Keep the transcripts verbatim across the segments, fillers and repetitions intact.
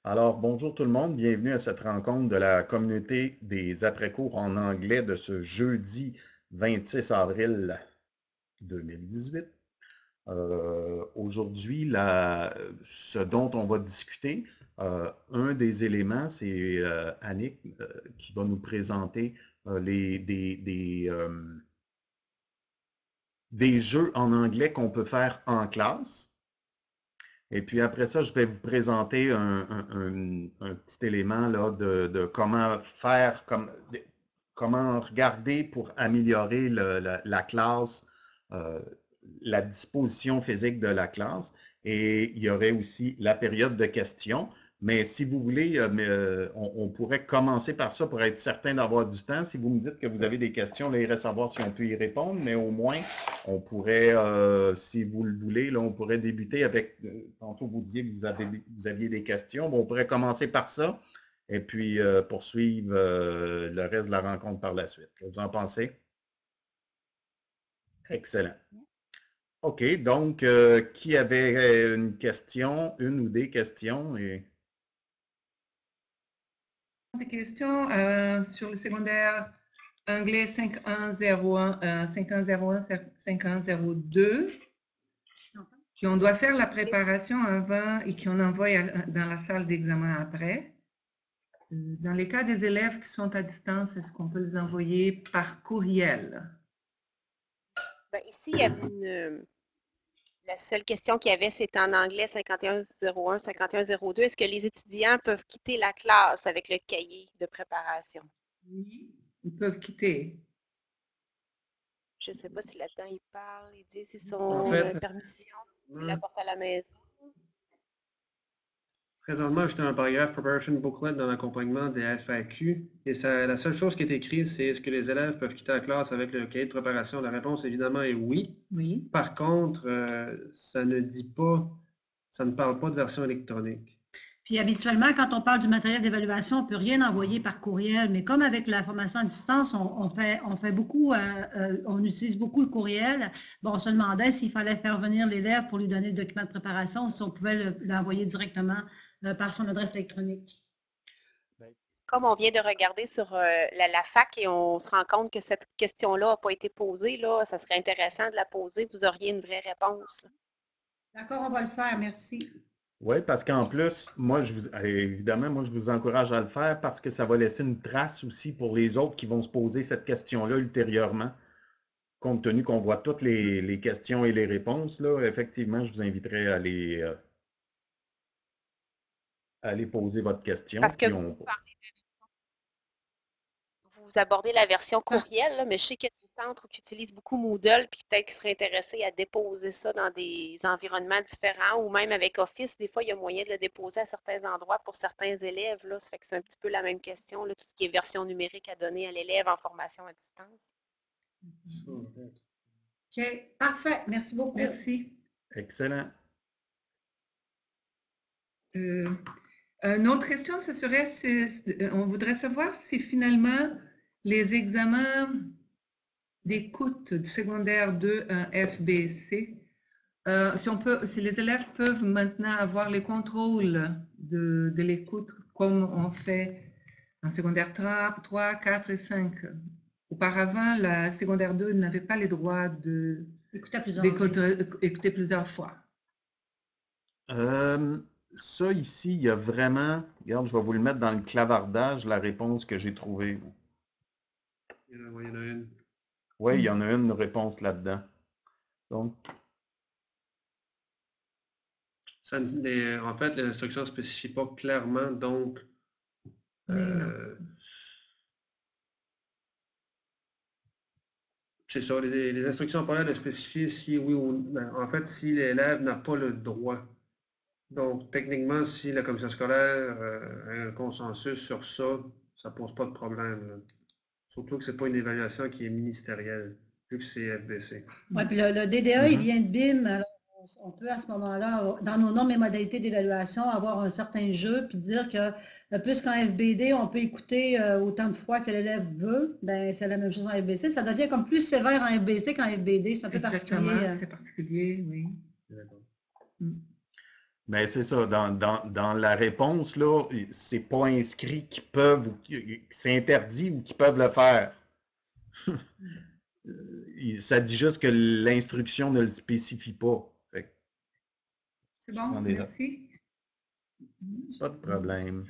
Alors, bonjour tout le monde, bienvenue à cette rencontre de la communauté des après-cours en anglais de ce jeudi vingt-six avril deux mille dix-huit. Euh, aujourd'hui, la- ce dont on va discuter, euh, un des éléments, c'est euh, Annick euh, qui va nous présenter euh, les, des, des, euh, des jeux en anglais qu'on peut faire en classe. Et puis après ça, je vais vous présenter un, un- un- un petit élément là, de, de comment faire, comme, de- comment regarder pour améliorer le- la, la classe, euh, la disposition physique de la classe. Et il y aurait aussi la période de questions. Mais si vous voulez, euh, mais, euh, on, on pourrait commencer par ça pour être certain d'avoir du temps. Si vous me dites que vous avez des questions, là, il reste à voir si on peut y répondre, mais au moins, on pourrait, euh, si vous le voulez, là, on pourrait débuter avec, euh, tantôt vous disiez que vous, avez, vous aviez des questions, bon, on pourrait commencer par ça et puis euh, poursuivre euh, le reste de la rencontre par la suite. Qu'est-ce que vous en pensez? Excellent. OK, donc, euh, qui avait une question, une ou des questions? Et... Des questions euh, sur le secondaire anglais cinq un zéro un, euh, cinq un zéro un, cinq un zéro deux, qu'on doit faire la préparation avant et qu'on envoie à- dans la salle d'examen après. Euh, Dans les cas des élèves qui sont à distance, est-ce qu'on peut les envoyer par courriel? Ben, ici, il y avait une. euh, La seule question qu'il y avait, c'était en anglais cinquante et un zéro un, cinquante et un zéro deux. Est-ce que les étudiants peuvent quitter la classe avec le cahier de préparation? Oui. Ils peuvent quitter. Je ne sais pas si là-dedans ils parlent, ils disent s'ils En sont fait, euh, permission, ils euh, l'apportent à la maison. présentement, j'étais dans le paragraphe Preparation Booklet dans l'accompagnement des F A Q. Et ça, la seule chose qui est écrite, c'est est-ce que les élèves peuvent quitter la classe avec le cahier de préparation? La réponse, évidemment, est oui. Oui. Par contre, euh, ça ne dit pas, ça ne parle pas de version électronique. Puis habituellement, quand on parle du matériel d'évaluation, on ne peut rien envoyer par courriel, mais comme avec la formation à distance, on, on fait, on fait beaucoup, euh, euh, on utilise beaucoup le courriel. Bon, on se demandait s'il fallait faire venir l'élève pour lui donner le document de préparation ou si on pouvait l'envoyer directement euh, par son adresse électronique. Comme on vient de regarder sur euh, la, la fac et on se rend compte que cette question-là n'a pas été posée, là, ça serait intéressant de la poser, vous auriez une vraie réponse. D'accord, on va le faire, merci. Oui, parce qu'en plus, moi, je vous, évidemment, moi, je vous encourage à le faire parce que ça va laisser une trace aussi pour les autres qui vont se poser cette question-là ultérieurement. Compte tenu qu'on voit toutes les, les questions et les réponses, là, effectivement, je vous inviterai à aller, euh, à aller poser votre question. Parce que Puis vous on... parlez vous abordez la version courriel, là, mais je sais qu'il y a des centres qui utilisent beaucoup Moodle, puis peut-être qu'ils seraient intéressés à déposer ça dans des environnements différents, ou même avec Office, des fois, il y a moyen de le déposer à certains endroits pour certains élèves. Là. Ça fait que c'est un petit peu la même question, là, tout ce qui est version numérique à donner à l'élève en formation à distance. OK, parfait. Merci beaucoup. Merci. Excellent. Euh, une autre question, ce serait, on voudrait savoir si finalement les examens d'écoute du secondaire deux F B C, euh, si, on peut, si les élèves peuvent maintenant avoir les contrôles de, de l'écoute comme on fait en secondaire trois, quatre et cinq. Auparavant, la secondaire deux n'avait pas les droits de d'écouter plusieurs fois. Euh, ça, ici, il y a vraiment... Regarde, je vais vous le mettre dans le clavardage, la réponse que j'ai trouvée. Il y en a, il y en a une. Oui, il y en a une réponse là-dedans. Donc, Ça, les, en fait, les instructions ne spécifient pas clairement, donc euh, c'est ça, les, les instructions n'ont pas l'air de spécifier si oui ou non. En fait, si l'élève n'a pas le droit. Donc, techniquement, si la commission scolaire euh, a un consensus sur ça, ça ne pose pas de problème. Là. Surtout que ce n'est pas une évaluation qui est ministérielle, vu que c'est F B C. Oui, puis le, le D D A, mm-hmm. il vient de B I M. Alors on peut à ce moment-là, dans nos normes et modalités d'évaluation, avoir un certain jeu, puis dire que puisqu'en F B D, on peut écouter euh, autant de fois que l'élève veut, ben c'est la même chose en F B C. Ça devient comme plus sévère en F B C qu'en F B D. C'est un peu Exactement, particulier. c'est particulier, oui. Mm. Mais c'est ça, dans, dans, dans la réponse, là, c'est pas inscrit qu'ils peuvent, ou que c'est interdit ou qu'ils peuvent le faire. Ça dit juste que l'instruction ne le spécifie pas. C'est bon, merci. Pas de problème.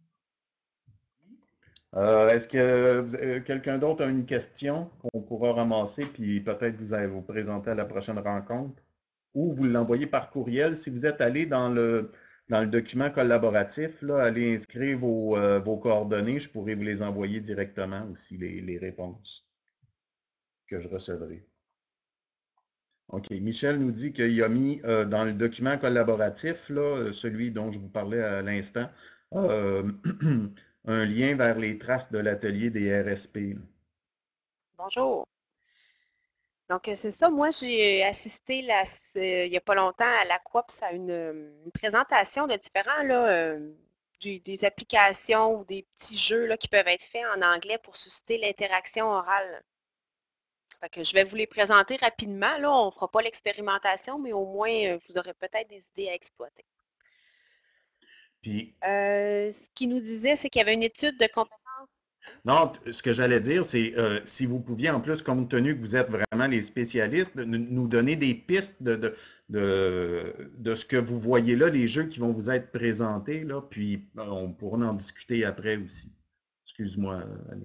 Euh, Est-ce que euh, quelqu'un d'autre a une question qu'on pourra ramasser, puis peut-être vous allez vous présenter à la prochaine rencontre? Ou vous l'envoyez par courriel. Si vous êtes allé dans le, dans le document collaboratif, là, allez inscrire vos, euh, vos coordonnées. Je pourrais vous les envoyer directement aussi, les, les réponses que je recevrai. OK. Michel nous dit qu'il a mis euh, dans le document collaboratif, là, celui dont je vous parlais à l'instant, euh, un lien vers les traces de l'atelier des R S P. Là. Bonjour. Donc, c'est ça. Moi, j'ai assisté là, il n'y a pas longtemps à la Q O P S à une, une présentation de différents là, euh, des, des applications ou des petits jeux là, qui peuvent être faits en anglais pour susciter l'interaction orale. Fait que je vais vous les présenter rapidement. Là, on ne fera pas l'expérimentation, mais au moins, vous aurez peut-être des idées à exploiter. Puis, euh, ce qu'il nous disait, c'est qu'il y avait une étude de compétences. Non, ce que j'allais dire, c'est euh, si vous pouviez, en plus, compte tenu que vous êtes vraiment les spécialistes, de, nous donner des pistes de, de, de, de ce que vous voyez là, les jeux qui vont vous être présentés, là, puis on pourra en discuter après aussi. Excuse-moi, Annie.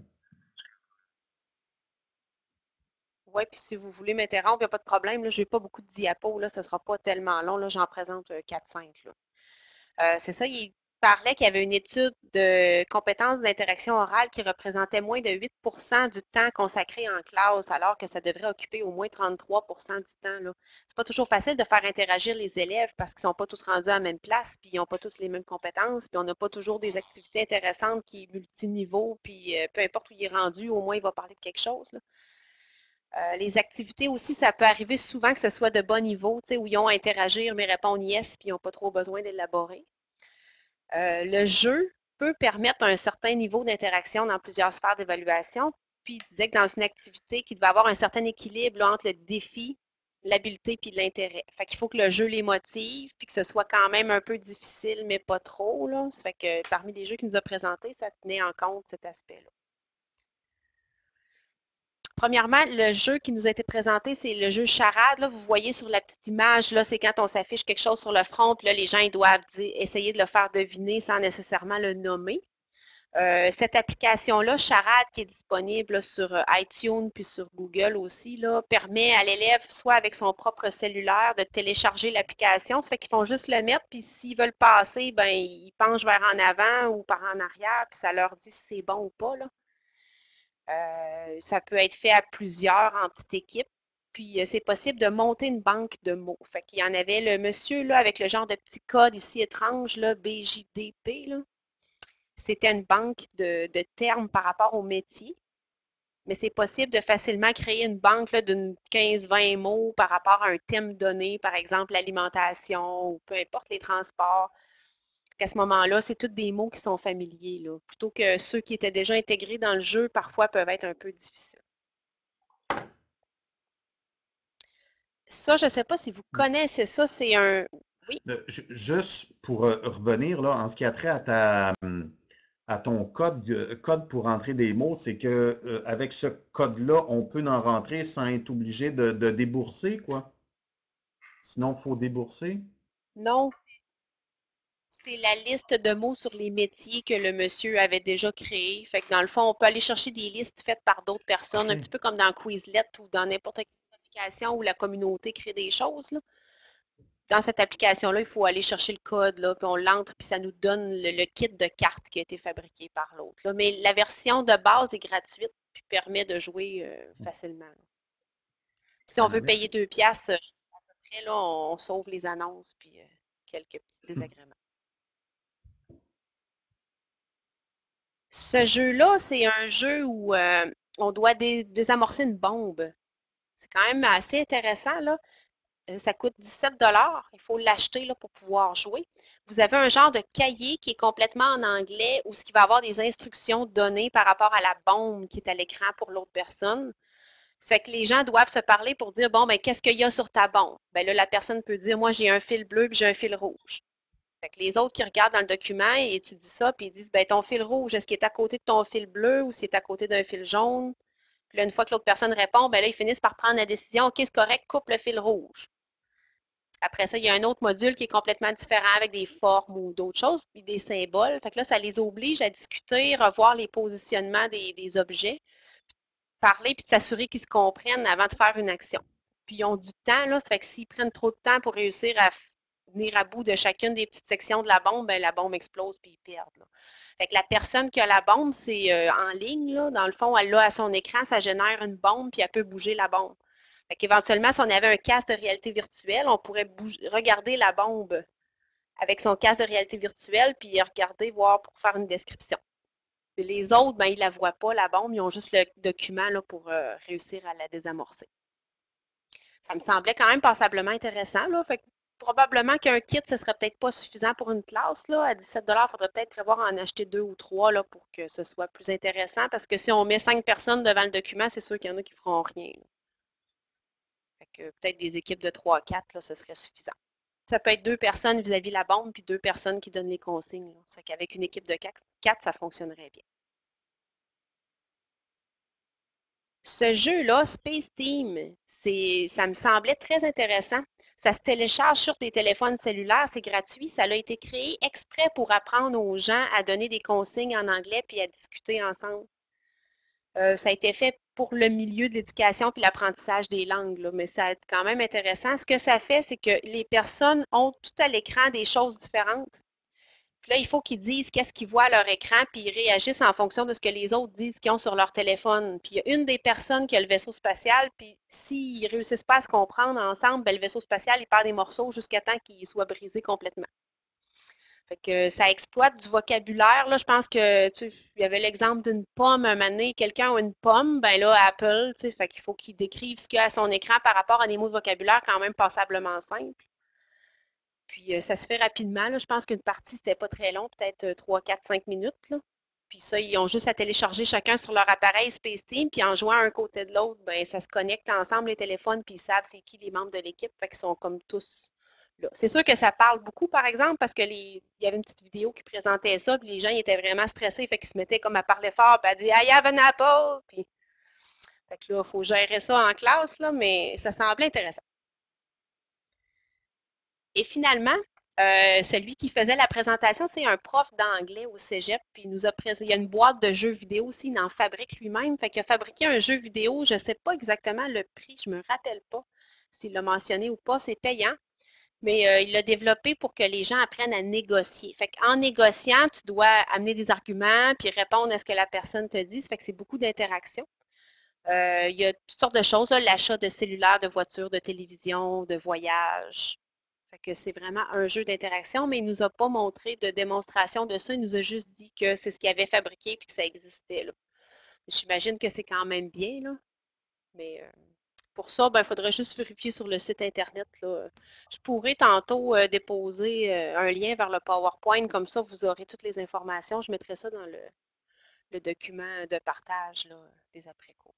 Oui, puis si vous voulez m'interrompre, il n'y a pas de problème. Je n'ai pas beaucoup de diapos, là, ce ne sera pas tellement long. J'en présente quatre cinq. Euh, c'est ça, il parlait qu'il y avait une étude de compétences d'interaction orale qui représentait moins de huit pour cent du temps consacré en classe, alors que ça devrait occuper au moins trente-trois pour cent du temps. Ce n'est pas toujours facile de faire interagir les élèves parce qu'ils ne sont pas tous rendus à la même place, puis ils n'ont pas tous les mêmes compétences, puis on n'a pas toujours des activités intéressantes qui est multiniveau, puis euh, peu importe où il est rendu, au moins il va parler de quelque chose. Là. Euh, les activités aussi, ça peut arriver souvent que ce soit de bas niveau, où ils ont à interagir, mais répondent yes, puis ils n'ont pas trop besoin d'élaborer. Euh, le jeu peut permettre un certain niveau d'interaction dans plusieurs sphères d'évaluation. Puis il disait que dans une activité, qu'il devait avoir un certain équilibre là, entre le défi, l'habileté puis l'intérêt. Fait qu'il faut que le jeu les motive, puis que ce soit quand même un peu difficile, mais pas trop. Là. Ça fait que parmi les jeux qu'il nous a présentés, ça tenait en compte cet aspect-là. Premièrement, le jeu qui nous a été présenté, c'est le jeu charade. Là, vous voyez sur la petite image, là, c'est quand on s'affiche quelque chose sur le front, puis là, les gens ils doivent dire, essayer de le faire deviner sans nécessairement le nommer. Euh, cette application-là, Charade, qui est disponible là, sur iTunes puis sur Google aussi, là, permet à l'élève, soit avec son propre cellulaire, de télécharger l'application. Ça fait qu'ils font juste le mettre, puis s'ils veulent passer, ben, ils penchent vers en avant ou par en arrière, puis ça leur dit si c'est bon ou pas. Là. Euh, ça peut être fait à plusieurs en petite équipe. Puis, euh, c'est possible de monter une banque de mots. Fait qu'il y en avait le monsieur là, avec le genre de petit code ici étrange, là, B J D P. Là. C'était une banque de, de termes par rapport au métier. Mais c'est possible de facilement créer une banque d'une quinze vingt mots par rapport à un thème donné, par exemple l'alimentation ou peu importe les transports. À ce moment-là, c'est tous des mots qui sont familiers, là, plutôt que ceux qui étaient déjà intégrés dans le jeu, parfois peuvent être un peu difficiles. Ça, je ne sais pas si vous connaissez ça, c'est un... Oui? Juste pour revenir, là, en ce qui a trait à, ta, à ton code, code pour entrer des mots, c'est que euh, avec ce code-là, on peut en rentrer sans être obligé de, de débourser, quoi. Sinon, il faut débourser? Non. C'est la liste de mots sur les métiers que le monsieur avait déjà créé. Fait que dans le fond, on peut aller chercher des listes faites par d'autres personnes, okay. Un petit peu comme dans Quizlet ou dans n'importe quelle application où la communauté crée des choses. Là. Dans cette application-là, il faut aller chercher le code, là, puis on l'entre, puis ça nous donne le, le kit de cartes qui a été fabriqué par l'autre. Mais la version de base est gratuite, puis permet de jouer euh, facilement. Là. Si on veut Merci. payer deux piastres, à peu près, là, on, on sauve les annonces, puis euh, quelques petits désagréments. Ce jeu-là, c'est un jeu où euh, on doit dé désamorcer une bombe. C'est quand même assez intéressant, là. Euh, ça coûte dix-sept dollars. Il faut l'acheter pour pouvoir jouer. Vous avez un genre de cahier qui est complètement en anglais où ce qui va avoir des instructions données par rapport à la bombe qui est à l'écran pour l'autre personne. Ça fait que les gens doivent se parler pour dire, bon, ben, qu'est-ce qu'il y a sur ta bombe? Ben là, la personne peut dire, moi, j'ai un fil bleu et j'ai un fil rouge. Fait que les autres qui regardent dans le document et étudient ça, puis ils disent, ben ton fil rouge, est-ce qu'il est à côté de ton fil bleu ou s'il est à côté d'un fil jaune? Puis là, une fois que l'autre personne répond, ben là, ils finissent par prendre la décision, OK, c'est correct, coupe le fil rouge. Après ça, il y a un autre module qui est complètement différent avec des formes ou d'autres choses, puis des symboles. Fait que là, ça les oblige à discuter, revoir les positionnements des, des objets, parler puis s'assurer qu'ils se comprennent avant de faire une action. Puis ils ont du temps, là, ça fait que s'ils prennent trop de temps pour réussir à venir à bout de chacune des petites sections de la bombe, ben, la bombe explose puis ils perdent. Là. Fait que la personne qui a la bombe, c'est euh, en ligne, là, dans le fond, elle l'a à son écran, ça génère une bombe puis elle peut bouger la bombe. Fait qu'éventuellement, si on avait un casque de réalité virtuelle, on pourrait bouger, regarder la bombe avec son casque de réalité virtuelle puis regarder, voir pour faire une description. Les autres, ben, ils ne la voient pas, la bombe, ils ont juste le document là, pour euh, réussir à la désamorcer. Ça me semblait quand même passablement intéressant. Là, fait que probablement qu'un kit, ce ne serait peut-être pas suffisant pour une classe. Là. À dix-sept dollars, il faudrait peut-être prévoir en acheter deux ou trois là, pour que ce soit plus intéressant. Parce que si on met cinq personnes devant le document, c'est sûr qu'il y en a qui ne feront rien. Là. Fait que peut-être des équipes de trois à quatre, ce serait suffisant. Ça peut être deux personnes vis-à-vis de la bombe, puis deux personnes qui donnent les consignes. Là. Ça fait qu'avec une équipe de quatre, ça fonctionnerait bien. Ce jeu-là, Space Team, ça me semblait très intéressant. Ça se télécharge sur des téléphones cellulaires, c'est gratuit. Ça a été créé exprès pour apprendre aux gens à donner des consignes en anglais puis à discuter ensemble. Euh, ça a été fait pour le milieu de l'éducation puis l'apprentissage des langues, là, mais ça est quand même intéressant. Ce que ça fait, c'est que les personnes ont tout à l'écran des choses différentes. Puis là, il faut qu'ils disent qu'est-ce qu'ils voient à leur écran, puis ils réagissent en fonction de ce que les autres disent qu'ils ont sur leur téléphone. Puis il y a une des personnes qui a le vaisseau spatial, puis s'ils ne réussissent pas à se comprendre ensemble, bien, le vaisseau spatial, il perd des morceaux jusqu'à temps qu'il soit brisé complètement. Fait que ça exploite du vocabulaire. Là, je pense que tu sais, il y avait l'exemple d'une pomme un moment donné, quelqu'un a une pomme, ben là, Apple, tu sais, fait qu'il faut qu'il décrive ce qu'il y a à son écran par rapport à des mots de vocabulaire quand même passablement simples. Puis euh, ça se fait rapidement. Là. Je pense qu'une partie, c'était pas très long, peut-être trois, quatre, cinq minutes. Là. Puis ça, ils ont juste à télécharger chacun sur leur appareil Space Team, puis en jouant un côté de l'autre, ben ça se connecte ensemble les téléphones, puis ils savent c'est qui les membres de l'équipe, fait qu'ils sont comme tous là. C'est sûr que ça parle beaucoup, par exemple, parce que les, il y avait une petite vidéo qui présentait ça, puis les gens ils étaient vraiment stressés, fait qu'ils se mettaient comme à parler fort, puis à dire I have an apple! Puis, fait que là, il faut gérer ça en classe, là, mais ça semblait intéressant. Et finalement, euh, celui qui faisait la présentation, c'est un prof d'anglais au cégep, puis il nous a présenté, il y a une boîte de jeux vidéo aussi, il en fabrique lui-même, fait qu'il a fabriqué un jeu vidéo, je ne sais pas exactement le prix, je ne me rappelle pas s'il l'a mentionné ou pas, c'est payant, mais euh, il l'a développé pour que les gens apprennent à négocier. Fait qu'en négociant, tu dois amener des arguments, puis répondre à ce que la personne te dit, ça fait que c'est beaucoup d'interaction. Euh, il y a toutes sortes de choses, l'achat de cellulaires, de voitures, de télévision, de voyages. Fait que c'est vraiment un jeu d'interaction, mais il ne nous a pas montré de démonstration de ça. Il nous a juste dit que c'est ce qu'il avait fabriqué et que ça existait. Là. J'imagine que c'est quand même bien, là. Mais euh, pour ça, ben, il faudrait juste vérifier sur le site Internet. Là. Je pourrais tantôt euh, déposer euh, un lien vers le PowerPoint, comme ça vous aurez toutes les informations. Je mettrai ça dans le, le document de partage là, des après-cours.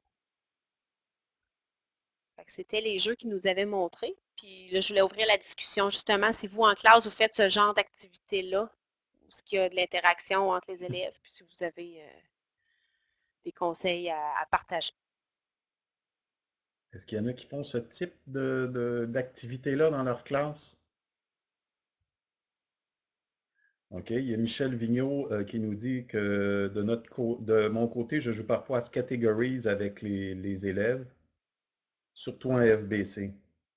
C'était les jeux qu'ils nous avaient montrés. Puis là, je voulais ouvrir la discussion justement si vous, en classe, vous faites ce genre d'activité-là, où il y a de l'interaction entre les élèves, puis si vous avez euh, des conseils à, à partager. Est-ce qu'il y en a qui font ce type de, de, d'activité-là dans leur classe? OK. Il y a Michel Vigneault euh, qui nous dit que de, notre co- de mon côté, je joue parfois à Categories avec les, les élèves, surtout en F B C.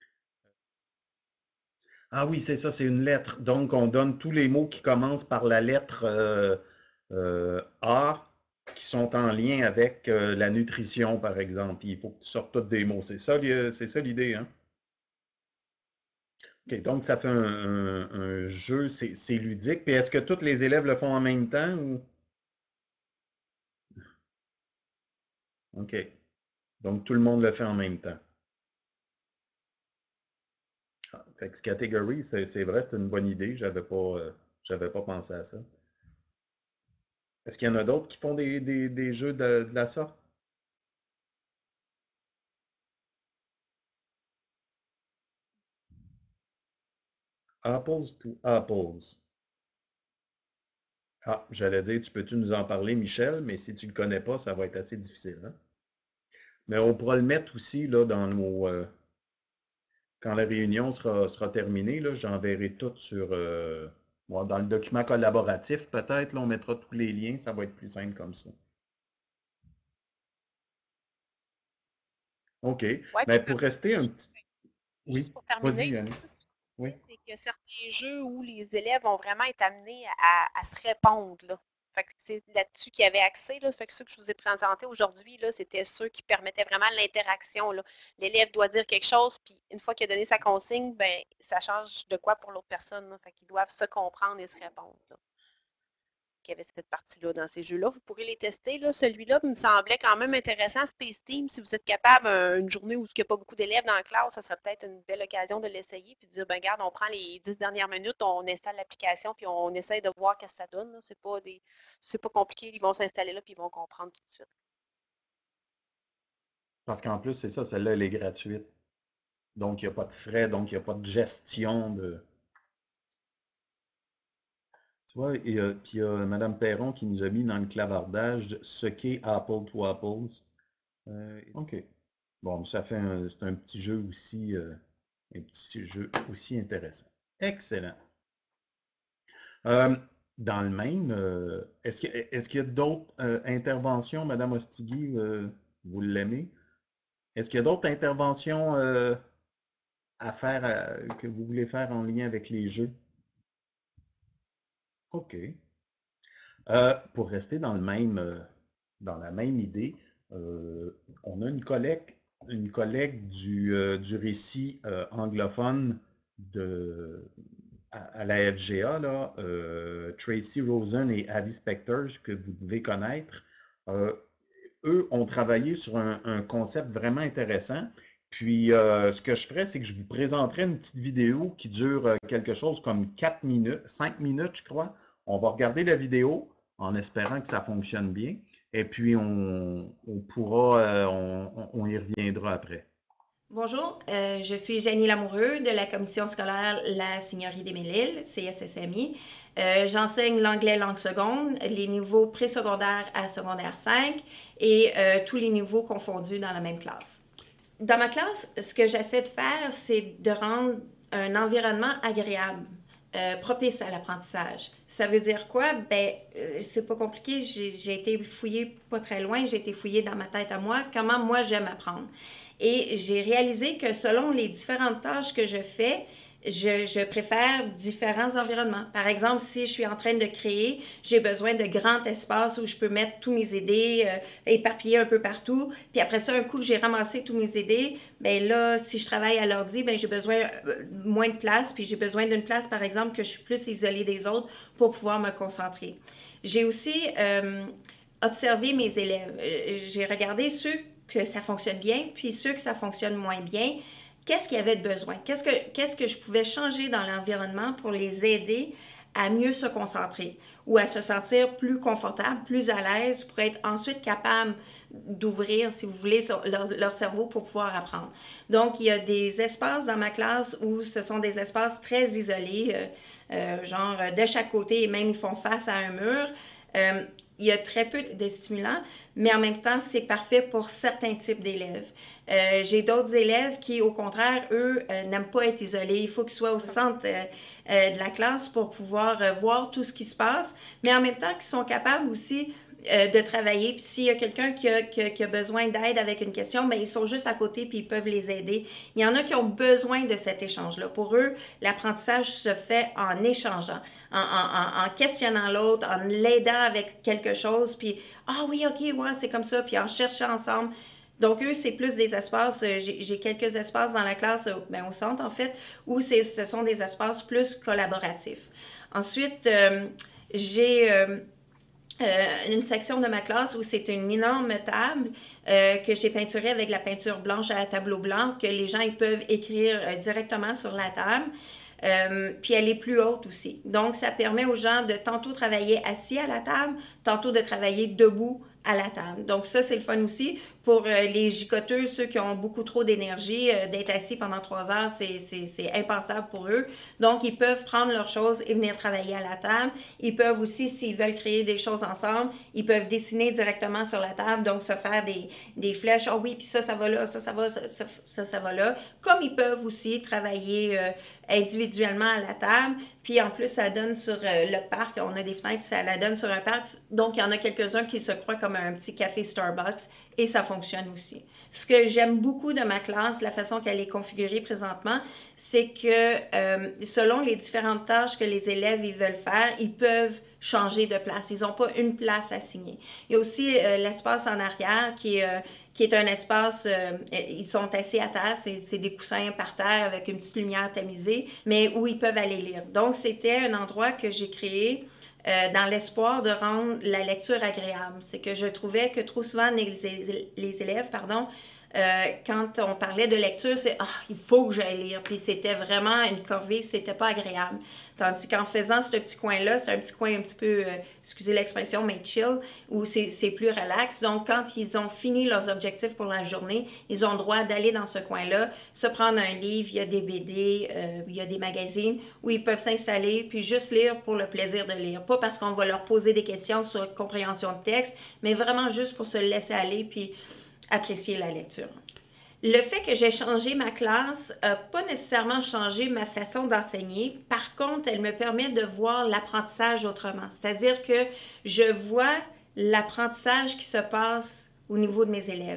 Ah oui, c'est ça, c'est une lettre. Donc, on donne tous les mots qui commencent par la lettre euh, euh, A qui sont en lien avec euh, la nutrition, par exemple. Il faut que tu sortes tous des mots. C'est ça, li- c'est ça l'idée, hein? OK, donc ça fait un, un- un jeu, c'est c'est ludique. Puis est-ce que tous les élèves le font en même temps ou? OK. Donc tout le monde le fait en même temps. Ah, fait que ce catégorie, c'est c'est vrai, c'est une bonne idée. J'avais pas, euh, j'avais pas pensé à ça. Est-ce qu'il y en a d'autres qui font des, des- des jeux de, de la sorte? Apples to apples. Ah, j'allais dire, tu peux-tu nous en parler, Michel, mais si tu ne le connais pas, ça va être assez difficile, hein? Mais on pourra le mettre aussi là, dans nos. euh, quand la réunion sera, sera terminée, là, j'enverrai tout sur. euh, bon, dans le document collaboratif, peut-être, là, on mettra tous les liens, ça va être plus simple comme ça. OK. Ouais, puis Mais pour rester un petit. juste Oui, pour vas-y, terminer, Yannick. ça, ce que je Oui. disais, c'est que certains jeux où les élèves vont vraiment être amenés à, à se répondre, là. Fait que c'est là-dessus qu'ils avaient accès, là. Fait que ceux que je vous ai présentés aujourd'hui, là, c'était ceux qui permettaient vraiment l'interaction, là. L'élève doit dire quelque chose, puis une fois qu'il a donné sa consigne, ben ça change de quoi pour l'autre personne, là. Fait qu'ils doivent se comprendre et se répondre, là. Qu'il y avait cette partie-là dans ces jeux-là. Vous pourrez les tester. Là. Celui-là me semblait quand même intéressant, Space Team. Si vous êtes capable, euh, une journée où il n'y a pas beaucoup d'élèves dans la classe, ça serait peut-être une belle occasion de l'essayer puis de dire, ben regarde, on prend les dix dernières minutes, on installe l'application puis on essaye de voir ce que ça donne. C'est pas des. C'est pas compliqué, ils vont s'installer là puis ils vont comprendre tout de suite. Parce qu'en plus, c'est ça, celle-là, elle est gratuite. Donc, il n'y a pas de frais, donc il n'y a pas de gestion de. Tu vois, et euh, puis il y a Mme Perron qui nous a mis dans le clavardage ce qu'est Apple to Apples. Euh, OK. Bon, ça fait un, c'est un petit jeu aussi, euh, un petit jeu aussi intéressant. Excellent. Euh, dans le même, euh, est-ce qu'il est-ce qu'il y a d'autres euh, interventions, Mme Ostigui, euh, vous l'aimez? Est-ce qu'il y a d'autres interventions euh, à faire, euh, que vous voulez faire en lien avec les jeux? OK. Euh, pour rester dans le même, euh, dans la même idée, euh, on a une collègue, une collègue du, euh, du récit euh, anglophone de, à, à la F G A, là, euh, Tracy Rosen et Abby Spector, que vous devez connaître. Euh, eux ont travaillé sur un, un concept vraiment intéressant. Puis, euh, ce que je ferais, c'est que je vous présenterai une petite vidéo qui dure euh, quelque chose comme quatre minutes, cinq minutes, je crois. On va regarder la vidéo en espérant que ça fonctionne bien. Et puis, on, on pourra, euh, on, on y reviendra après. Bonjour, euh, je suis Jenny Lamoureux de la commission scolaire La Seigneurie des Mille-Îles, C S S M I. Euh, J'enseigne l'anglais langue seconde, les niveaux préscolaires à secondaire cinq et euh, tous les niveaux confondus dans la même classe. Dans ma classe, ce que j'essaie de faire, c'est de rendre un environnement agréable, euh, propice à l'apprentissage. Ça veut dire quoi? Ben, euh, c'est pas compliqué. J'ai été fouillée pas très loin, j'ai été fouillée dans ma tête à moi, comment moi j'aime apprendre. Et j'ai réalisé que selon les différentes tâches que je fais, je, je préfère différents environnements. Par exemple, si je suis en train de créer, j'ai besoin de grands espaces où je peux mettre tous mes idées euh, éparpillées un peu partout. Puis après ça, un coup que j'ai ramassé tous mes idées, bien là, si je travaille à l'ordi, bien j'ai besoin euh, moins de place. Puis j'ai besoin d'une place, par exemple, que je suis plus isolée des autres pour pouvoir me concentrer. J'ai aussi euh, observé mes élèves. J'ai regardé ceux que ça fonctionne bien, puis ceux que ça fonctionne moins bien. Qu'est-ce qu'il y avait de besoin? Qu'est-ce que, qu'est-ce que je pouvais changer dans l'environnement pour les aider à mieux se concentrer ou à se sentir plus confortable, plus à l'aise pour être ensuite capable d'ouvrir, si vous voulez, leur, leur cerveau pour pouvoir apprendre. Donc, il y a des espaces dans ma classe où ce sont des espaces très isolés, euh, euh, genre de chaque côté, et même ils font face à un mur. Euh, il y a très peu de stimulants, mais en même temps, c'est parfait pour certains types d'élèves. Euh, J'ai d'autres élèves qui, au contraire, eux, euh, n'aiment pas être isolés. Il faut qu'ils soient au centre euh, euh, de la classe pour pouvoir euh, voir tout ce qui se passe, mais en même temps qu'ils sont capables aussi euh, de travailler. Puis s'il y a quelqu'un qui a, qui, a, qui a besoin d'aide avec une question, bien, ils sont juste à côté puis ils peuvent les aider. Il y en a qui ont besoin de cet échange-là. Pour eux, l'apprentissage se fait en échangeant. En, en, en questionnant l'autre, en l'aidant avec quelque chose, puis « Ah oui, ok, ouais, c'est comme ça », puis en cherchant ensemble. Donc, eux, c'est plus des espaces, j'ai quelques espaces dans la classe, ben, au centre en fait, où ce sont des espaces plus collaboratifs. Ensuite, euh, j'ai euh, euh, une section de ma classe où c'est une énorme table euh, que j'ai peinturée avec la peinture blanche à tableau blanc, que les gens ils peuvent écrire euh, directement sur la table. Euh, puis elle est plus haute aussi. Donc, ça permet aux gens de tantôt travailler assis à la table, tantôt de travailler debout à la table. Donc, ça, c'est le fun aussi Pour euh, les gicoteux, ceux qui ont beaucoup trop d'énergie, euh, d'être assis pendant trois heures, c'est impensable pour eux. Donc, ils peuvent prendre leurs choses et venir travailler à la table. Ils peuvent aussi, s'ils veulent créer des choses ensemble, ils peuvent dessiner directement sur la table, donc se faire des, des flèches. « Ah oh oui, puis ça, ça va là, ça, ça va, ça, ça, ça, ça va là. » Comme ils peuvent aussi travailler euh, individuellement à la table. Puis en plus, ça donne sur euh, le parc. On a des fenêtres, ça la donne sur un parc. Donc, il y en a quelques-uns qui se croient comme un petit café Starbucks et ça fonctionne aussi. Ce que j'aime beaucoup de ma classe, la façon qu'elle est configurée présentement, c'est que euh, selon les différentes tâches que les élèves ils veulent faire, ils peuvent changer de place. Ils n'ont pas une place assignée. Il y a aussi euh, l'espace en arrière qui est... Euh, qui est un espace, euh, ils sont assis à terre, c'est des coussins par terre avec une petite lumière tamisée, mais où ils peuvent aller lire. Donc, c'était un endroit que j'ai créé euh, dans l'espoir de rendre la lecture agréable. C'est que je trouvais que trop souvent, les, les élèves, pardon, euh, quand on parlait de lecture, c'est « Ah, il faut que j'aille lire », puis c'était vraiment une corvée, c'était pas agréable. Tandis qu'en faisant ce petit coin-là, c'est un petit coin un petit peu, euh, excusez l'expression, mais chill, où c'est plus relax. Donc, quand ils ont fini leurs objectifs pour la journée, ils ont le droit d'aller dans ce coin-là, se prendre un livre, il y a des B D, euh, il y a des magazines, où ils peuvent s'installer, puis juste lire pour le plaisir de lire. Pas parce qu'on va leur poser des questions sur la compréhension de texte, mais vraiment juste pour se laisser aller, puis apprécier la lecture. Le fait que j'ai changé ma classe n'a pas nécessairement changé ma façon d'enseigner. Par contre, elle me permet de voir l'apprentissage autrement. C'est-à-dire que je vois l'apprentissage qui se passe au niveau de mes élèves.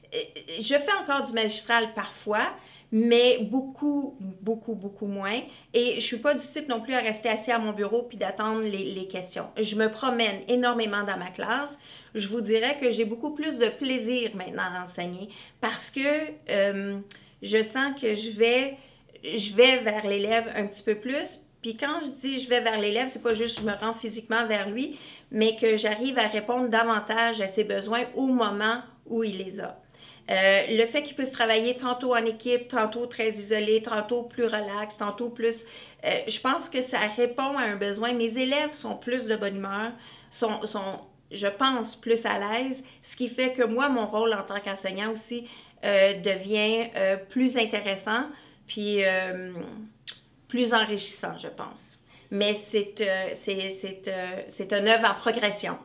Je fais encore du magistral parfois, mais beaucoup, beaucoup, beaucoup moins. Et je ne suis pas du type non plus à rester assis à mon bureau puis d'attendre les, les questions. Je me promène énormément dans ma classe. Je vous dirais que j'ai beaucoup plus de plaisir maintenant à enseigner parce que euh, je sens que je vais, je vais vers l'élève un petit peu plus. Puis quand je dis je vais vers l'élève, c'est pas juste je me rends physiquement vers lui, mais que j'arrive à répondre davantage à ses besoins au moment où il les a. Euh, le fait qu'ils puissent travailler tantôt en équipe, tantôt très isolé, tantôt plus relax, tantôt plus... Euh, je pense que ça répond à un besoin. Mes élèves sont plus de bonne humeur, sont, sont je pense, plus à l'aise, ce qui fait que moi, mon rôle en tant qu'enseignant aussi euh, devient euh, plus intéressant, puis euh, plus enrichissant, je pense. Mais c'est euh, c'est euh, c'est une œuvre en progression.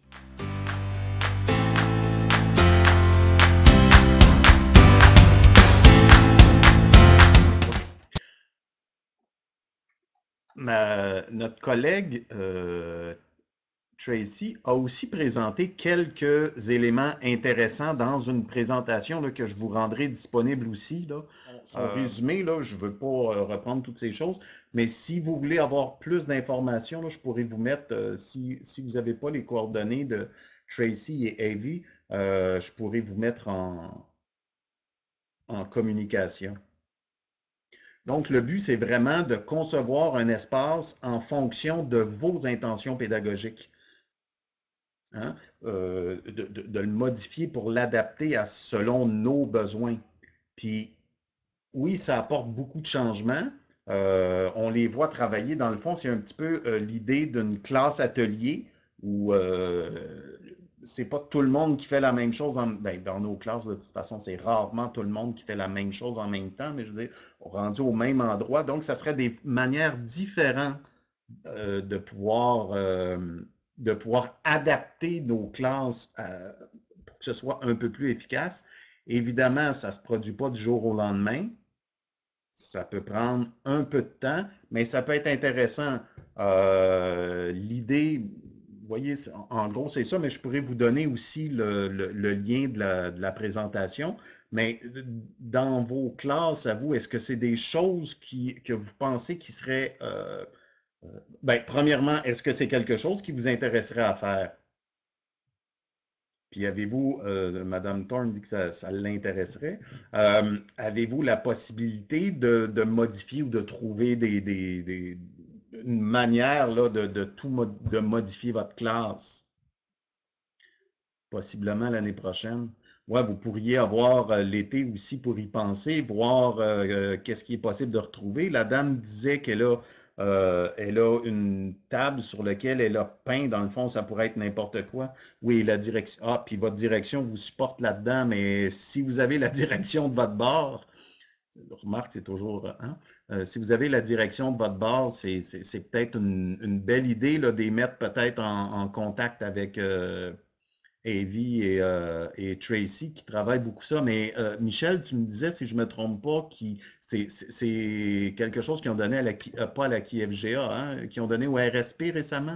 Ma, notre collègue euh, Tracy a aussi présenté quelques éléments intéressants dans une présentation là, que je vous rendrai disponible aussi. Là. Son euh... résumé, là, je ne veux pas euh, reprendre toutes ces choses, mais si vous voulez avoir plus d'informations, je pourrais vous mettre, euh, si, si vous n'avez pas les coordonnées de Tracy et Avi, euh, je pourrais vous mettre en, en communication. Donc, le but, c'est vraiment de concevoir un espace en fonction de vos intentions pédagogiques. Hein? Euh, de, de, de le modifier pour l'adapter à selon nos besoins. Puis, oui, ça apporte beaucoup de changements. Euh, on les voit travailler. Dans le fond, c'est un petit peu euh, l'idée d'une classe atelier où euh, c'est pas tout le monde qui fait la même chose. En, ben, dans nos classes, de toute façon, c'est rarement tout le monde qui fait la même chose en même temps, mais je veux dire, rendu au même endroit. Donc, ça serait des manières différentes euh, de pouvoir... Euh, de pouvoir adapter nos classes à, pour que ce soit un peu plus efficace. Évidemment, ça ne se produit pas du jour au lendemain. Ça peut prendre un peu de temps, mais ça peut être intéressant. Euh, L'idée, vous voyez, en gros, c'est ça, mais je pourrais vous donner aussi le, le, le lien de la, de la présentation. Mais dans vos classes, à vous, est-ce que c'est des choses qui, que vous pensez qui seraient... Euh, Bien, premièrement, est-ce que c'est quelque chose qui vous intéresserait à faire? Puis avez-vous, euh, Madame Thorne dit que ça, ça l'intéresserait, euh, avez-vous la possibilité de, de modifier ou de trouver des, des, des, une manière là, de, de, tout mod, de modifier votre classe? Possiblement l'année prochaine. Ouais, vous pourriez avoir euh, l'été aussi pour y penser, voir euh, euh, qu'est-ce qui est possible de retrouver. La dame disait qu'elle a euh, elle a une table sur laquelle elle a peint, dans le fond, ça pourrait être n'importe quoi. Oui, la direction. Ah, puis votre direction vous supporte là-dedans, mais si vous avez la direction de votre bord, remarque, c'est toujours. Hein? Euh, si vous avez la direction de votre bord, c'est peut-être une, une belle idée là, de les mettre peut-être en, en contact avec euh, Evie et, euh, et Tracy qui travaillent beaucoup ça. Mais euh, Michel, tu me disais, si je ne me trompe pas, c'est quelque chose qu'ils ont donné à la, euh, pas à la Q F G A, hein, qu'ils ont donné au R S P récemment?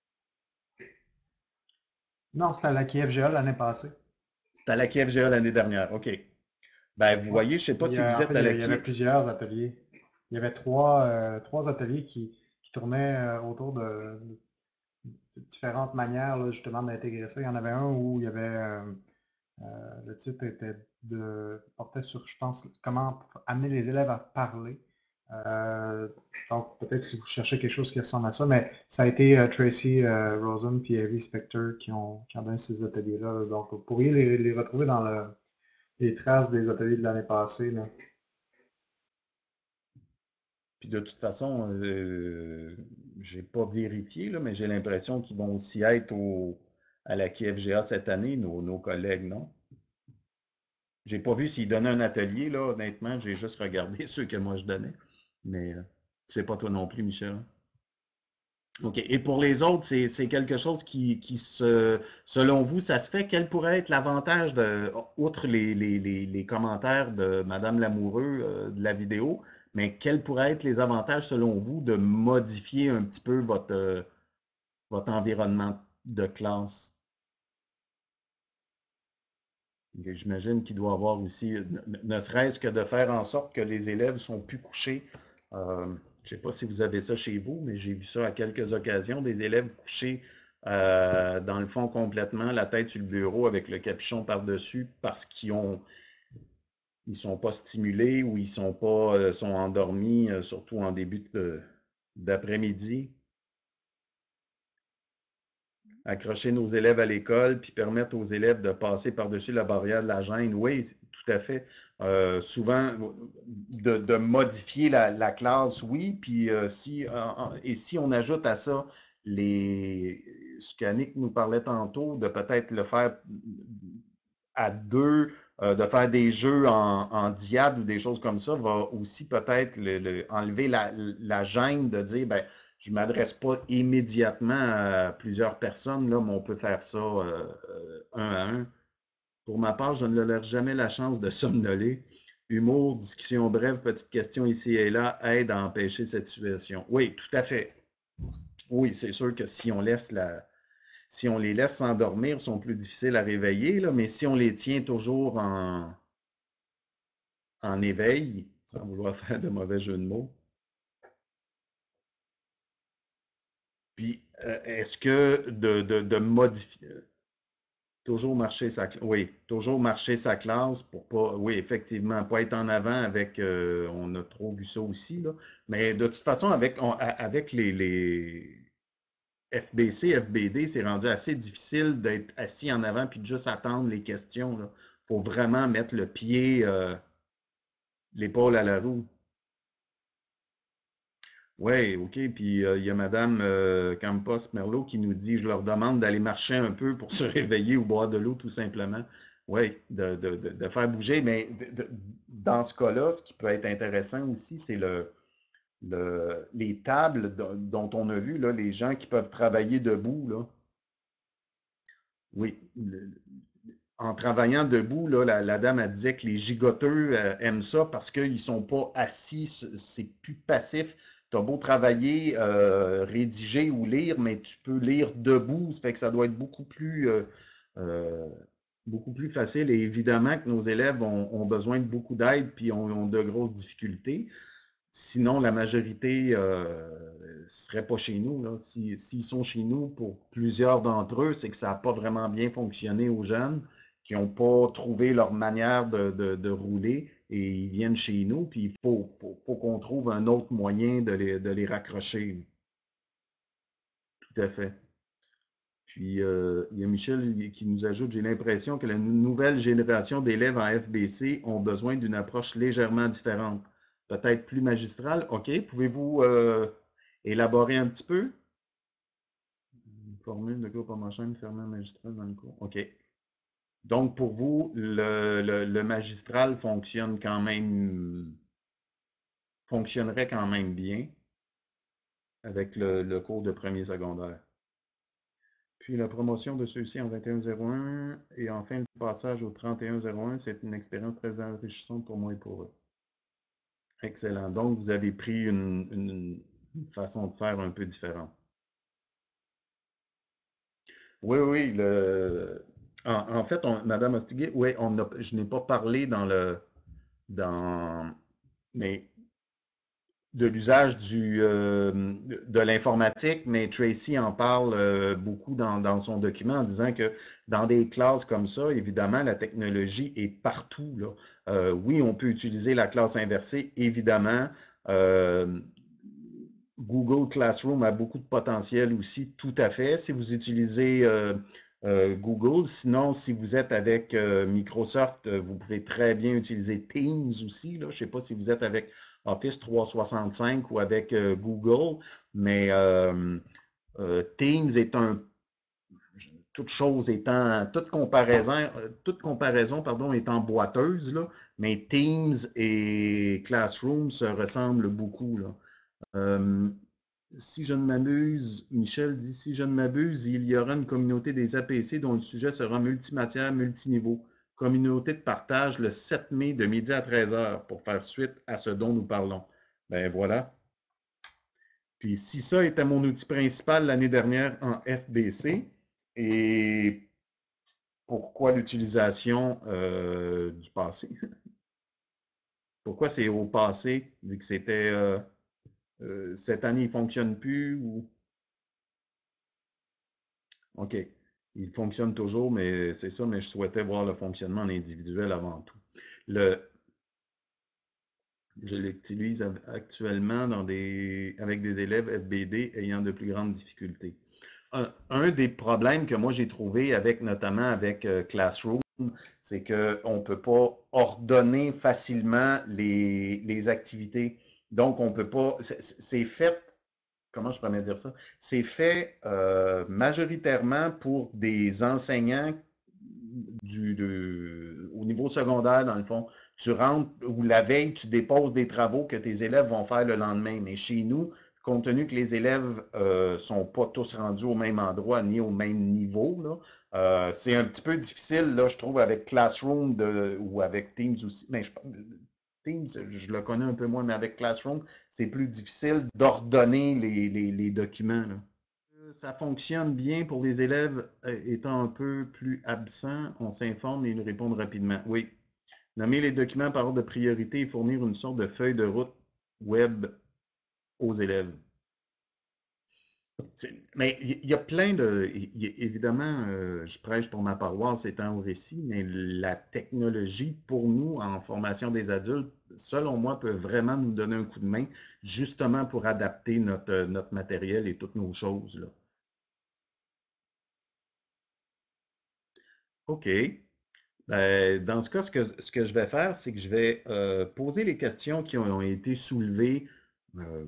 Non, c'était à la Q F G A l'année passée. C'était à la Q F G A l'année dernière, OK. Ben, vous voyez, je ne sais pas Puis, si euh, vous en êtes fait, à la il y avait plusieurs ateliers. Il y avait trois, euh, trois ateliers qui, qui tournaient euh, autour de, de différentes manières là, justement d'intégrer ça. Il y en avait un où il y avait euh, euh, le titre était de portait sur, je pense, comment amener les élèves à parler. Euh, donc peut-être si vous cherchez quelque chose qui ressemble à ça, mais ça a été euh, Tracy euh, Rosen puis Evie Spector qui ont, qui ont donné ces ateliers-là. Donc vous pourriez les, les retrouver dans le, les traces des ateliers de l'année passée. Là. Puis de toute façon, euh, j'ai pas vérifié, là, mais j'ai l'impression qu'ils vont aussi être au, à la Q F G A cette année, nos, nos collègues, non? J'ai pas vu s'ils donnaient un atelier, là, honnêtement, j'ai juste regardé ceux que moi je donnais. Mais euh, c'est pas toi non plus, Michel. OK. Et pour les autres, c'est quelque chose qui, qui se, selon vous, ça se fait. Quel pourrait être l'avantage de, outre les, les, les, les commentaires de Madame Lamoureux euh, de la vidéo, mais quels pourraient être les avantages, selon vous, de modifier un petit peu votre, euh, votre environnement de classe? J'imagine qu'il doit y avoir aussi, ne, ne serait-ce que de faire en sorte que les élèves sont plus couchés. Euh, je ne sais pas si vous avez ça chez vous, mais j'ai vu ça à quelques occasions, des élèves couchés euh, dans le fond complètement, la tête sur le bureau avec le capuchon par-dessus parce qu'ils ont ils sont pas stimulés ou ils sont pas euh, sont endormis, euh, surtout en début d'après-midi. Accrocher nos élèves à l'école, puis permettre aux élèves de passer par-dessus la barrière de la gêne. Oui, tout à fait. Euh, souvent, de, de modifier la, la classe, oui, puis euh, si, euh, et si on ajoute à ça les, ce qu'Annick nous parlait tantôt, de peut-être le faire à deux, euh, de faire des jeux en, en diade ou des choses comme ça, va aussi peut-être le, le, enlever la, la gêne de dire, ben, je ne m'adresse pas immédiatement à plusieurs personnes, là, mais on peut faire ça euh, un à un. Pour ma part, je ne leur laisse jamais la chance de somnoler. Humour, discussion brève, petite question ici et là, aide à empêcher cette situation. Oui, tout à fait. Oui, c'est sûr que si on laisse la, si on les laisse s'endormir, ils sont plus difficiles à réveiller, là, mais si on les tient toujours en, en éveil, sans vouloir faire de mauvais jeu de mots, puis, euh, est-ce que de, de, de modifier, toujours marcher sa, oui, toujours marcher sa classe pour pas, oui, effectivement, pas être en avant avec, euh, on a trop vu ça aussi, là, mais de toute façon, avec, on, avec les, les F B C, F B D, c'est rendu assez difficile d'être assis en avant puis de juste attendre les questions, là. Faut vraiment mettre le pied, euh, l'épaule à la roue. Oui, OK. Puis euh, il y a Madame euh, Campos Merlot qui nous dit, je leur demande d'aller marcher un peu pour se réveiller ou boire de l'eau tout simplement. Oui, de, de, de, de faire bouger. Mais de, de, dans ce cas-là, ce qui peut être intéressant aussi, c'est le, le, les tables dont on a vu, là, les gens qui peuvent travailler debout. Là. Oui, le, en travaillant debout, là, la, la dame a dit que les gigoteux euh, aiment ça parce qu'ils ne sont pas assis, c'est plus passif. Tu as beau travailler, euh, rédiger ou lire, mais tu peux lire debout, ça fait que ça doit être beaucoup plus, euh, euh, beaucoup plus facile. Et évidemment que nos élèves ont, ont besoin de beaucoup d'aide puis ont, ont de grosses difficultés. Sinon, la majorité ne euh, serait pas chez nous. S'ils si, sont chez nous, pour plusieurs d'entre eux, c'est que ça n'a pas vraiment bien fonctionné aux jeunes, qui n'ont pas trouvé leur manière de, de, de rouler et ils viennent chez nous, puis il faut, faut, faut qu'on trouve un autre moyen de les, de les raccrocher. Tout à fait. Puis, euh, il y a Michel qui nous ajoute, j'ai l'impression que la nouvelle génération d'élèves en F B C ont besoin d'une approche légèrement différente. Peut-être plus magistrale. OK. Pouvez-vous euh, élaborer un petit peu? Une formule de cours par ma chaîne fermée magistral dans le cours. OK. Donc, pour vous, le, le, le magistral fonctionne quand même, fonctionnerait quand même bien avec le, le cours de premier secondaire. Puis la promotion de ceux-ci en vingt et un zéro un et enfin le passage au trente et un zéro un, c'est une expérience très enrichissante pour moi et pour eux. Excellent. Donc, vous avez pris une, une, une façon de faire un peu différente. Oui, oui, le, en, en fait, on, Madame Ostiguet, oui, on a, je n'ai pas parlé dans le, dans, mais de l'usage du, euh, de l'informatique, mais Tracy en parle euh, beaucoup dans, dans son document en disant que dans des classes comme ça, évidemment, la technologie est partout, là. Euh, oui, on peut utiliser la classe inversée, évidemment. Euh, Google Classroom a beaucoup de potentiel aussi, tout à fait. Si vous utilisez euh, euh, Google, sinon, si vous êtes avec euh, Microsoft, euh, vous pouvez très bien utiliser Teams aussi, là. Je ne sais pas si vous êtes avec Office trois cent soixante-cinq ou avec euh, Google, mais euh, euh, Teams est un, toute chose étant, toute comparaison, euh, toute comparaison pardon, étant boiteuse, là, mais Teams et Classroom se ressemblent beaucoup, là. Euh, si je ne m'abuse, Michel dit, si je ne m'abuse, il y aura une communauté des A P C dont le sujet sera multimatière, multiniveau. Communauté de partage le sept mai de midi à treize heures pour faire suite à ce dont nous parlons. Ben voilà. Puis si ça était mon outil principal l'année dernière en F B C, et pourquoi l'utilisation euh, du passé? Pourquoi c'est au passé, vu que c'était euh, euh, cette année, il ne fonctionne plus ou... OK. Il fonctionne toujours, mais c'est ça, mais je souhaitais voir le fonctionnement en individuel avant tout. Le, je l'utilise actuellement dans des, avec des élèves F B D ayant de plus grandes difficultés. Un, un des problèmes que moi j'ai trouvé avec, notamment avec euh, Classroom, c'est qu'on ne peut pas ordonner facilement les, les activités. Donc, on ne peut pas, c'est fait, comment je pourrais dire ça? C'est fait euh, majoritairement pour des enseignants du, de, au niveau secondaire, dans le fond. Tu rentres, ou la veille, tu déposes des travaux que tes élèves vont faire le lendemain. Mais chez nous, compte tenu que les élèves ne euh, sont pas tous rendus au même endroit ni au même niveau, là, euh, c'est un petit peu difficile, là, je trouve, avec Classroom de, ou avec Teams aussi. Mais je, Teams, je le connais un peu moins, mais avec Classroom, c'est plus difficile d'ordonner les, les, les documents, là. Ça fonctionne bien pour les élèves étant un peu plus absents. On s'informe et ils nous répondent rapidement. Oui. Nommer les documents par ordre de priorité et fournir une sorte de feuille de route web aux élèves. Mais il y a plein de... Y a, évidemment, euh, je prêche pour ma paroisse étant au récit, mais la technologie, pour nous, en formation des adultes, selon moi, peut vraiment nous donner un coup de main, justement pour adapter notre, notre matériel et toutes nos choses, là. OK. Ben, dans ce cas, ce que, ce que je vais faire, c'est que je vais euh, poser les questions qui ont, ont été soulevées euh,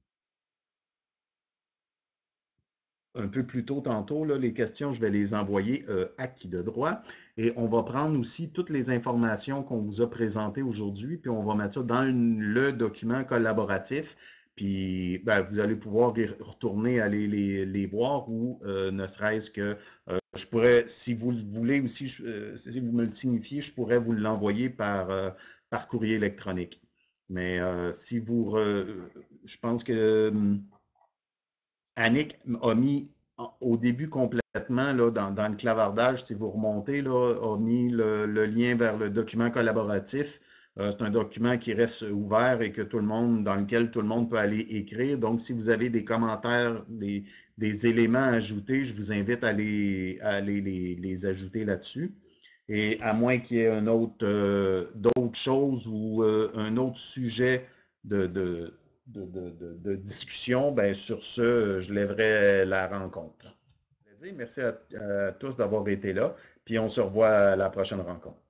un peu plus tôt tantôt. Là, les questions, je vais les envoyer euh, à qui de droit. Et on va prendre aussi toutes les informations qu'on vous a présentées aujourd'hui, puis on va mettre ça dans une, le document collaboratif. Puis ben, vous allez pouvoir y retourner aller les, les voir ou euh, ne serait-ce que euh, je pourrais, si vous le voulez aussi, je, euh, si vous me le signifiez, je pourrais vous l'envoyer par, euh, par courrier électronique. Mais euh, si vous, re, je pense que euh, Annick a mis au début complètement là, dans, dans le clavardage, si vous remontez, là, a mis le, le lien vers le document collaboratif. Euh, c'est un document qui reste ouvert et que tout le monde, dans lequel tout le monde peut aller écrire. Donc, si vous avez des commentaires, des, des éléments à ajouter, je vous invite à les, à les, les, les ajouter là-dessus. Et à moins qu'il y ait un autre, euh, d'autres choses ou euh, un autre sujet de, de, de, de, de, de discussion, ben sur ce, je lèverai la rencontre. Merci à, à tous d'avoir été là, puis on se revoit à la prochaine rencontre.